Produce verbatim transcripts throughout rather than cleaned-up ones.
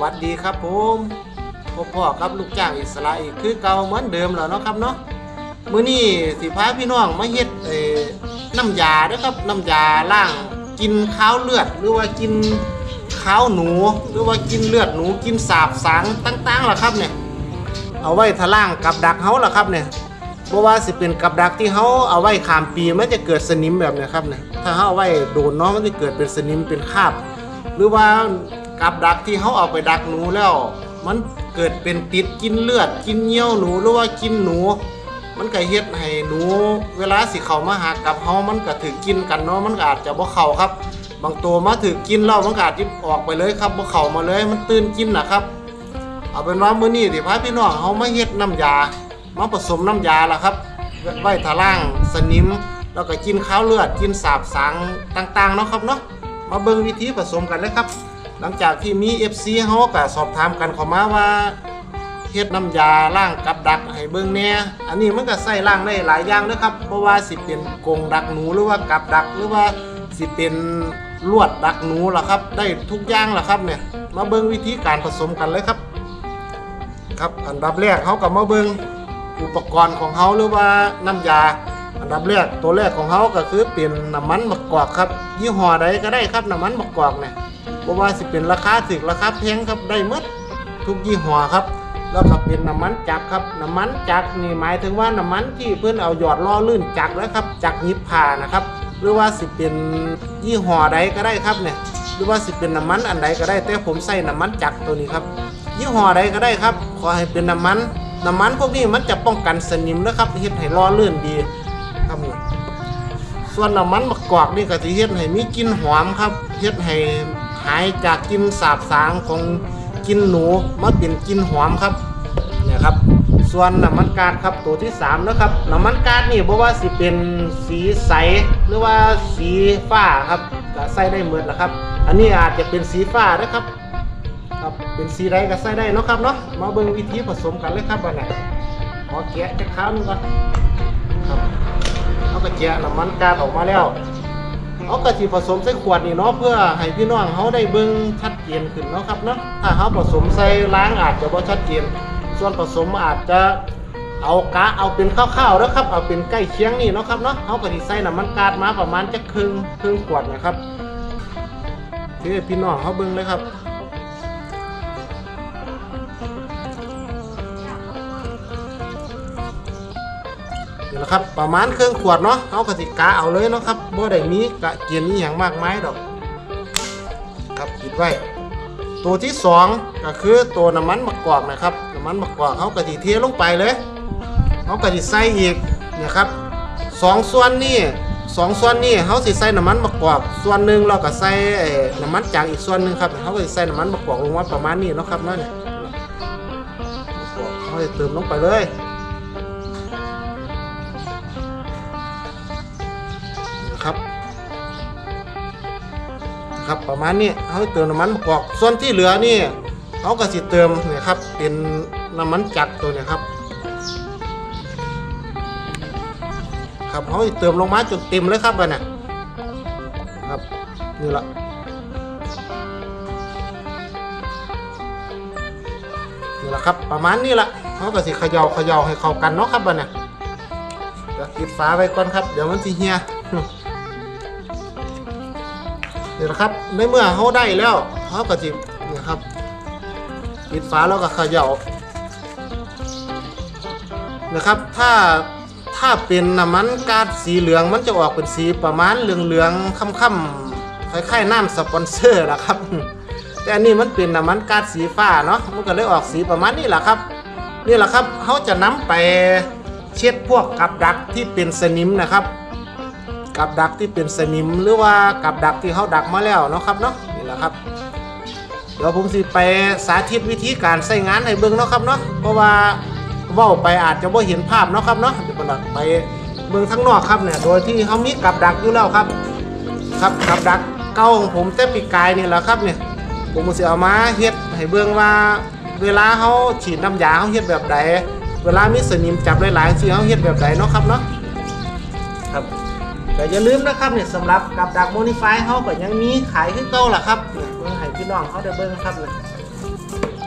วัสดีครับผมพ่อๆครับลูกจ้างอิสระอีกคือเก่าเหมือนเดิมแล้วเนาะครับเนาะมื้อนี้สิพาพี่น้องมาเฮ็ดเอ่อน้ำยาเด้อครับน้ำยาล้างกินข้าวเลือดหรือว่ากินข้าวหนูหรือว่ากินเลือดหนูกินสาบสางต่างๆล่ะครับเนี่ยเอาไว้ทะล่างกับดักเฮาล่ะครับเนี่ยเพราะว่าสิเป็นกับดักที่เฮาเอาไว้ข้ามปีมันจะเกิดสนิมแบบนี้ครับเนี่ยถ้าเฮาเอาไว้โดนเนาะมันจะเกิดเป็นสนิมเป็นคราบหรือว่ากับดักที่เขาเอาไปดักหนูแล้วมันเกิดเป็นติดกินเลือดกินเยี่ยวหนูหรือว่ากินหนูมันก็เฮ็ดให้หนูเวลาสิเข้ามาหากับเฮามันก็ถือกินกันเนาะมันก็อาจจะบ่เข้าครับบางตัวมาถือกินแล้วมันก็อาจจะออกไปเลยครับบ่เข้ามาเลยมันตื่นกินนะครับเอาเป็นว่ามื้อนี้สิพาพี่น้องเฮามาเฮ็ดน้ำยามาผสมน้ำยาล่ะครับไว้ทะล่างสนิมแล้วก็กินข้าวเลือดกินสาบสางต่างๆเนาะครับเนาะมาเบิ่งวิธีผสมกันเลยครับหลังจากที่มี เอฟ ซี เฮาก็สอบถามกันเข้ามาว่าเฮ็ดน้ำยาล้างกับดักให้เบิ่งแหน่อันนี้มันก็ใส่ล้างได้หลายอย่างนะครับเพราะว่าสิเป็นกรงดักหนูหรือว่ากับดักหรือว่าสิเป็นลวดดักหนูล่ะครับได้ทุกอย่างล่ะครับเนี่ยมาเบิ่งวิธีการผสมกันเลยครับครับอันดับแรกเฮาก็มาเบิ่งอุปกรณ์ของเฮาหรือว่าน้ำยาอันดับแรกตัวแรกของเฮาก็คือเป็นน้ำมันมะกอกครับยี่ห้อใดก็ได้ครับน้ำมันมะกอกเนี่ยเพราะว่าสิเป็นราคาถูกราคาแพงครับได้หมดทุกยี่ห้อครับแล้วก็เป็นน้ำมันจักรครับน้ำมันจักรนี่หมายถึงว่าน้ำมันที่เพื่อนเอาหยอดล่อลื่นจักรแล้วครับจักรยิบผ่านะครับหรือว่าสิเป็นยี่ห้อใดก็ได้ครับเนี่ยหรือว่าสิเป็นน้ำมันอันใดก็ได้แต่ผมใส่น้ำมันจักรตัวนี้ครับยี่ห้อใดก็ได้ครับขอให้เป็นน้ำมันน้ำมันพวกนี้มันจะป้องกันสนิมนะครับเฮ็ดให้ล่อลื่นดีครับเนี่ยส่วนน้ำมันมะกอกนี่ก็จะเฮ็ดให้มีกลิ่นหอมครับเฮ็ดให้หายจากกลิ่นสาบสางของกลิ่นหนูมาเป็นกลิ่นหอมครับเนี่ยครับส่วนน้ำมันกาดครับตัวที่สามนะครับน้ำมันกาดนี่บ่ว่าสิเป็นสีใสหรือว่าสีฟ้าครับก็ใส่ได้หมดแหละครับอันนี้อาจจะเป็นสีฟ้านะครับครับเป็นสีใดก็ใส่ได้เนาะครับเนาะมาเบิ่งวิธีผสมกันเลยครับวันนี้ขอแกะจะข้าวนึงก่อนครับเอากระเจี๊ยน้ำมันกาดออกมาแล้วเอากระชีผสมใส่ขวดนี่เนาะเพื่อให้พี่น้องเขาได้เบิ่งชัดเจนขึ้นเนาะครับเนาะถ้าเขาผสมใส่ล้างอาจจะบ่ชัดเจนส่วนผสมอาจจะเอากะเอาเป็นข้าวๆแล้วครับเอาเป็นใกล้เคียงนี่เนาะครับเนาะเขาก็สิใส่น้ำมันกาดมาประมาณจะครึ่งครึ่งขวดนะครับที่พี่น้องเขาเบิ่งเลยครับนี่แหละครับประมาณเครื่องขวดเนาะเขากติกาเอาเลยเนาะครับบ่ได้มีกะเกียนนี้อย่างมากมายดอกครับปิดไว้ตัวที่สองก็คือตัวน้ำมันมะกอกนะครับน้ำมันมะกอกเขากะทิเทลงไปเลยเขากะทิใส่อีกเนี่ยครับสองส่วนนี่สองส่วนนี่เขาสิใส่น้ำมันมะกอกส่วนหนึ่งเราก็ใส่น้ำมันจางอีกส่วนหนึ่งครับเขาก็สิใส่น้ำมันมะกอกลงมาประมาณนี้เนาะครับเนาะเนี่ยเขาจะเติมลงไปเลยครับครับประมาณนี้เขาเติมน้ำมันมะกอกส่วนที่เหลือนี่เขาก็สิเติมเนี่ยครับเป็นน้ำมันจักรตัวเนี่ยครับครับเขาเติมลงมาจนเต็มเลยครับอันนี้ครับนี่แหละนี่แหละครับประมาณนี้แหละเขาก็สิเขย่าเขย่าให้เข้ากันเนาะครับอันนี้จะปิดฝาไว้ก่อนครับเดี๋ยวมันสิเหี่ยนี่แหละครับในเมื่อเขาได้แล้วเขาก็จิบนะครับปิดฝาแล้วก็เขย่านะครับถ้าถ้าเป็นน้ำมันกาดสีเหลืองมันจะออกเป็นสีประมาณเหลืองๆค่ำๆคล้ายๆน้ำสปอนเซอร์นะครับแต่อันนี้มันเป็นน้ำมันกาดสีฟ้าเนาะมันก็เลยออกสีประมาณนี้แหละครับนี่แหละครับเขาจะนำไปเช็ดพวกกับดักที่เป็นสนิมนะครับกับดักที่เป็นสนิมหรือว่ากับดักที่เขาดักมาแล้วเนาะครับเนาะนี่แหละครับเดี๋ยวผมสิไปสาธิตวิธีการใช้งานให้เบิ่งเนาะครับเนาะเพราะว่าเว้าไปอาจจะบ่เห็นภาพเนาะครับเนาะเดี๋ยวผมไปเบิ่งทั้งนอกครับเนี่ยโดยที่เขามีกับดักอยู่แล้วครับครับกับดักเก่าของผมแต่ปีกายนี่แหละครับเนี่ยผมสิเอามาเฮ็ดให้เบิ่งว่าเวลาเขาฉีดน้ำยาเขาเฮ็ดแบบใดเวลามีสนิมจับหลายๆสิเขาเฮ็ดแบบใดเนาะครับเนาะครับแต่อย่าลืมนะครับเนี่ยสำหรับกับดักโมนิฟายเขาก็ยังมีขายขึ้นเก่าล่ะครับเนี่ยเบิ่งให้พี่น้องเขาได้เบิ่งครับเนี่ย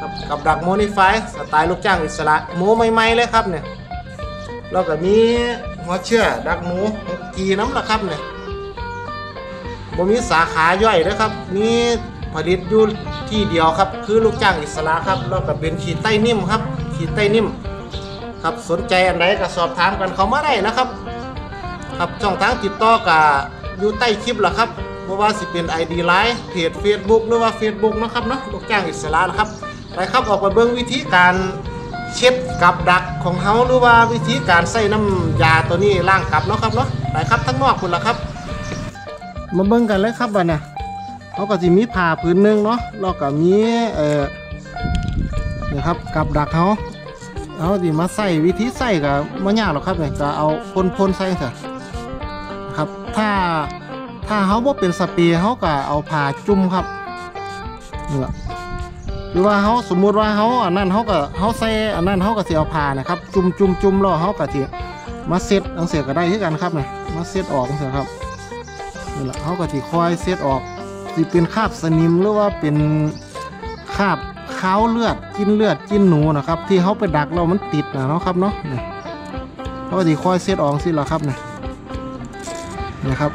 ครับกับดักโมดิฟายสไตล์ลูกจ้างอิสระหมูใหม่ๆเลยครับเนี่ยแล้วก็มีหัวเชื่อดักหมูกีน้ำละครับเนี่ยบ่มีสาขาย่อยนะครับมีผลิตอยู่ที่เดียวครับคือลูกจ้างอิสระครับแล้วก็เป็นขีดไต้นิ่มครับขีดไต้นิ่มครับสนใจอันใดก็สอบถามกันเขามาได้นะครับครับช่องทางติดต่อกับอยู่ใต้คลิปละครับเพราะว่าสิเป็น ไอ ดี ไลน์ เพจ Facebook หรือว่า Facebook นะครับเนาะลูกจ้างอิสระนะครับไปครับออกไปเบิ่งวิธีการเช็ดกับดักของเฮาหรือว่าวิธีการใส่น้ำยาตัวนี้ล้างกับเนาะครับเนาะไปครับทั้งนอกคุณละครับมาเบิ่งกันเลยครับบัดเนี่ยเขาก็จะมีผ้าพื้นหนึ่งเนาะแล้วก็มีเอ่อเนี่ยครับกับดักเขาเอาดิมาใส่วิธีใส่กับไม่ยากหรอกครับเนี่ยก็เอาพ่นๆใส่เถอะครับถ้าถ้าเขาบ่เป็นสเปรย์เขาก็เอาผ้าจุ่มครับนี่แหละหรือว่าเขาสมมุติว่าเขาอันนั้นเขาก็เขาใส่อันนั้นเขาก็สิเอาผ้านะครับจุ่มจุ่มจุ่มแล้วเขาก็สิมาเซตอังเสียก็ได้ที่กันครับเนี่ยมาเซตออกอังเสียครับนี่แหละเขาก็สิคอยเซตออกสิเป็นคราบสนิมหรือว่าเป็นคราบข้าวเลือดกินเลือดกินหนูนะครับที่เขาไปดักเรามันติดนะเนาะครับเนาะเนี่ยเขาก็สิคอยเซตออกสิละครับเนี่ยนี่ครับ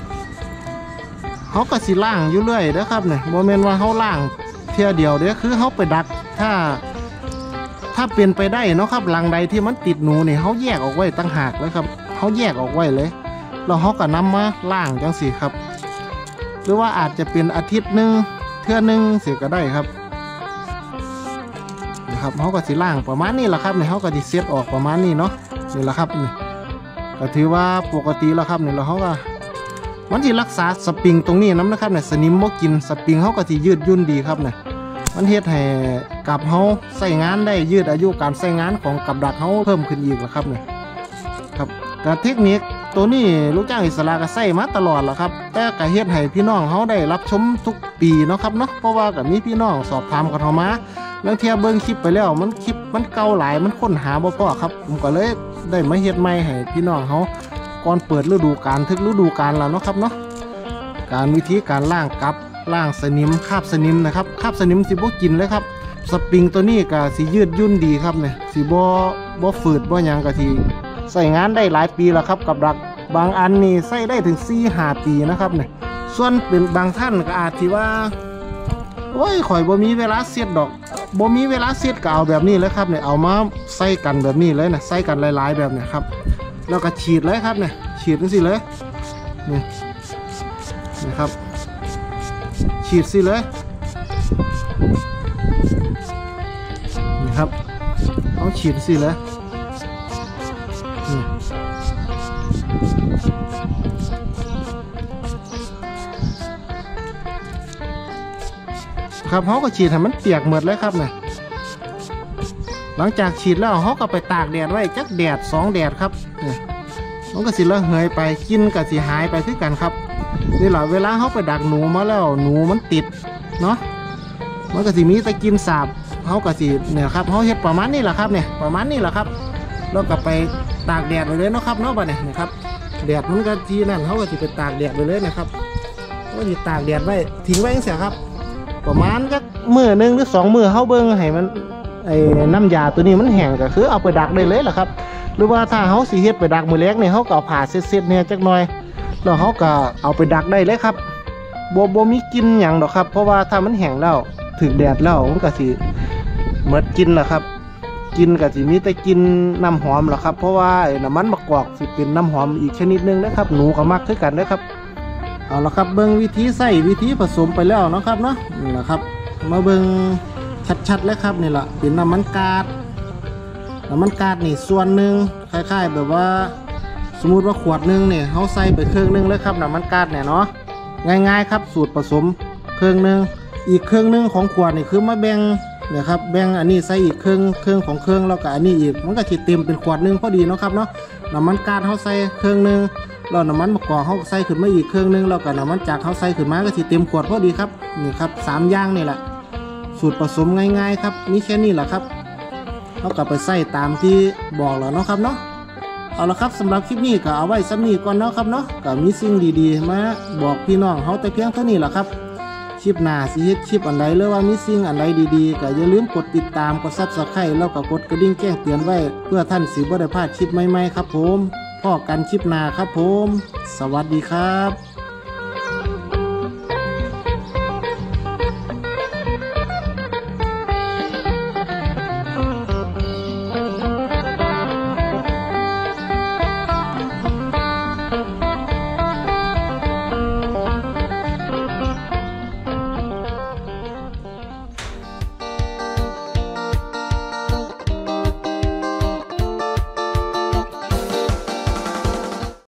เขาก็สิล่างอยู่เรื่อยนะครับเนี่ยโมเมนต์ว่าเขาล่างเทียเดียวเด้อคือเขาไปดักถ้าถ้าเป็นไปได้เนาะครับรังใดที่มันติดหนูเนี่ยเขาแยกออกไว้ตั้งหากเลยครับเขาแยกออกไว้เลยแล้วเขาก็นำมาล่างจังสิครับหรือว่าอาจจะเป็นอาทิตย์หนึ่งเทื่อหนึ่งเสียก็ได้ครับนะครับเขาก็สิล่างประมาณนี้แหละครับเนี่ยเขาก็ดิเซตออกประมาณนี้เนาะนี่แหละครับนี่ก็ถือว่าปกติแล้วครับเนี่ยเราเขาก็มันที่รักษาสปริงตรงนี้น้ำนะครับเนี่ยสนิมบ่กินสปริงเขาก็ที่ยืดยุ่นดีครับเนี่ยมันเฮ็ดให้กับเขาใส่งานได้ยืดอายุการใส่งานของกับดักเขาเพิ่มขึ้นอีกแล้วครับเนี่ยครับการเทคนิคตัวนี้ลูกจ้างอิสระก็ใส่มาตลอดแหละครับแต่ก็เฮ็ดให้พี่น้องเขาได้รับชมทุกปีเนาะครับเนาะเพราะว่ากับมีพี่น้องสอบถามกันเข้ามาบางเทียเบิ้งคลิปไปแล้วมันคลิปมันเก่าหลายมันค้นหาบ่พอครับผมก็เลยได้มาเฮ็ดใหม่ให้พี่น้องเขาก่อนเปิดฤดูกาลถึงฤดูกาลแล้วเนาะครับเนาะการวิธีการล้างกับล้างสนิมคราบสนิมนะครับคราบสนิมสิบ่กินเลยครับสปริงตัวนี้ก็สิยืดยุ่นดีครับเนี่ยสิบ่บ่ฝืดบ่หยังก็สิใส่งานได้หลายปีแล้วครับกับดักบางอันนี่ใส่ได้ถึง สี่ถึงห้า ปีนะครับเนี่ยส่วนเป็นบางท่านก็อาจที่ว่าโอ้ยข่อยบ่มีเวลาเสียดดอกบ่มีเวลาเสียดก็เอาแบบนี้เลยครับเนี่ยเอามาใส่กันแบบนี้เลยนะใส่กันหลายๆแบบเนี่ยครับแล้วก็ฉีดเลยครับเนี่ยฉีดนี่สิเลยนี่นะครับฉีดสิเลยนี่ครับเอาฉีดสิเลยครับเขาก็ฉีดให้มันเปียกหมดเลยครับเนี่ยหลังจากฉีดแล้วเขาก็ไปตากแดดไว้จักแดดสองแดดครับเนี่ยมันก็สิละเหยไปกินก็สิหายไปคือกันครับนี่แหละเวลาเขาไปดักหนูมาแล้วหนูมันติดเนาะมันก็สิมีตะกินสาบเขาก็สิเนี่ยครับเขาเฮ็ดประมาณนี้แหละครับเนี่ยประมาณนี้แหละครับแล้วก็ไปตากแดดไปเลยเนาะครับเนาะบัดเนี่ยนะครับแดดมันก็ทีนั่นเขาก็สิไปตากแดดไปเลยนะครับก็สิตากแดดไว้ทิ้งไว้เสียครับประมาณสักมือหนึ่งหรือสองมือเขาเบิ้งให้มันไอ้น้ำยาตัวนี้มันแห้งก็คือเอาไปดักได้เลยแหละครับหรือว่าถ้าเขาสีเฮ็ดไปดักมือเล็กเนี่ยเขาก็เอาผ่าเส้นๆเนี่ยจักหน่อยแล้วเขาก็เอาไปดักได้เลยครับโบโบมีกินอย่างดอกครับเพราะว่าถ้ามันแห้งแล้วถึงแดดแล้วมันก็สิเมดกินแหละครับกินก็สิมีแต่กินน้ำหอมแหละครับเพราะว่าน้ำมันมะกอกสิเป็นน้ำหอมอีกชนิดนึงนะครับหนูก็มักคือกันนะครับเอาละครับเบิ้งวิธีใส่วิธีผสมไปแล้วนะครับเนาะนี่แหละครับมาเบิ้งชัดๆเลยครับนี่แหละเป็นน้ำมันกาดน้ำมันกาดนี่ส่วนหนึ่งคล้ายๆแบบว่าสมมุติว่าขวดหนึ่งเนี่ยเขาใส่ไปเครื่องนึงเลยครับน้ำมันกาดเนี่ยเนาะง่ายๆครับสูตรผสมเครื่องนึงอีกเครื่องนึงของขวดนี่คือมาแบ่งเนี่ยครับแบ่งอันนี้ใส่อีกเครื่องเครื่องของเครื่องแล้วก็อันนี้อีกมันก็จะเต็มเป็นขวดนึงพอดีเนาะครับเนาะน้ำมันกาดเขาใส่เครื่องนึงแล้วน้ำมันมะกอกเขาใส่ขึ้นมาอีกเครื่องนึงแล้วก็น้ำมันจากเขาใส่ขึ้นมาก็จะเต็มขวดพอดีครับนี่ครับสามอย่างนี่แหละสูตรผสมง่ายๆครับนี่แค่นี้แหละครับเขาก็ไปใส่ตามที่บอกแล้วเนาะครับเนาะเอาละครับสำหรับคลิปนี้ก็เอาไว้ซ้ำนี้ก่อนเนาะครับเนาะก็มีสิ่งดีๆมาบอกพี่น้องเขาแต่เพียงเท่านี้แหละครับคลิปหน้าสิเฮ็ดคลิปอันใดหรือว่ามีสิ่งอันใดดีๆก็อย่าลืมกดติดตามกด ซับสไครบ์ แล้วก็กดกระดิ่งแจ้งเตือนไว้เพื่อท่านสิบ่ได้พลาดคลิปใหม่ๆครับผมพบกันคลิปหน้าครับผมสวัสดีครับ